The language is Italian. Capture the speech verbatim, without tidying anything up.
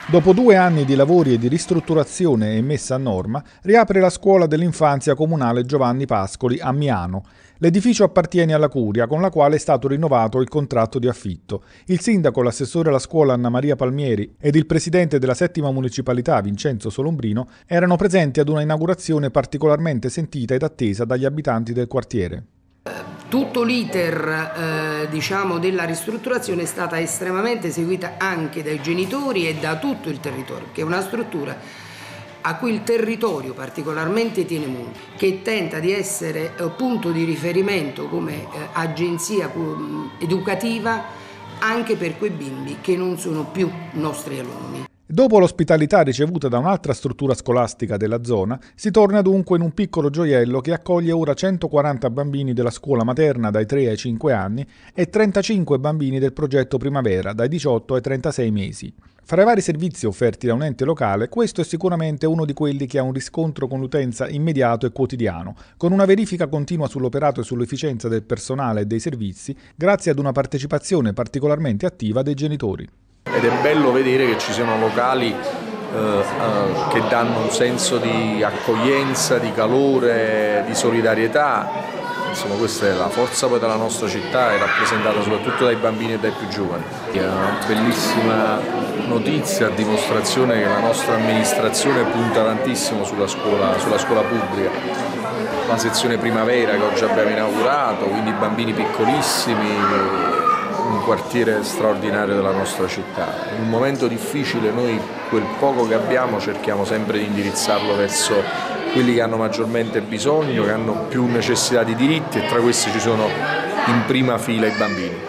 Dopo due anni di lavori e di ristrutturazione e messa a norma, riapre la scuola dell'infanzia comunale Giovanni Pascoli a Miano. L'edificio appartiene alla Curia, con la quale è stato rinnovato il contratto di affitto. Il sindaco, l'assessore alla scuola Anna Maria Palmieri ed il presidente della settima municipalità Vincenzo Solombrino erano presenti ad una inaugurazione particolarmente sentita ed attesa dagli abitanti del quartiere. Tutto l'iter eh, diciamo, della ristrutturazione è stata estremamente seguita anche dai genitori e da tutto il territorio, che è una struttura a cui il territorio particolarmente tiene molto, che tenta di essere eh, punto di riferimento come eh, agenzia eh, educativa anche per quei bimbi che non sono più nostri alunni. Dopo l'ospitalità ricevuta da un'altra struttura scolastica della zona, si torna dunque in un piccolo gioiello che accoglie ora centoquaranta bambini della scuola materna dai tre ai cinque anni e trentacinque bambini del progetto Primavera dai diciotto ai trentasei mesi. Fra i vari servizi offerti da un ente locale, questo è sicuramente uno di quelli che ha un riscontro con l'utenza immediato e quotidiano, con una verifica continua sull'operato e sull'efficienza del personale e dei servizi, grazie ad una partecipazione particolarmente attiva dei genitori. Ed è bello vedere che ci siano locali eh, eh, che danno un senso di accoglienza, di calore, di solidarietà. Insomma, questa è la forza poi della nostra città, è rappresentata soprattutto dai bambini e dai più giovani. È una bellissima notizia a dimostrazione che la nostra amministrazione punta tantissimo sulla scuola, sulla scuola pubblica. La sezione Primavera che oggi abbiamo inaugurato, quindi bambini piccolissimi, un quartiere straordinario della nostra città. In un momento difficile noi quel poco che abbiamo cerchiamo sempre di indirizzarlo verso quelli che hanno maggiormente bisogno, che hanno più necessità di diritti, e tra questi ci sono in prima fila i bambini.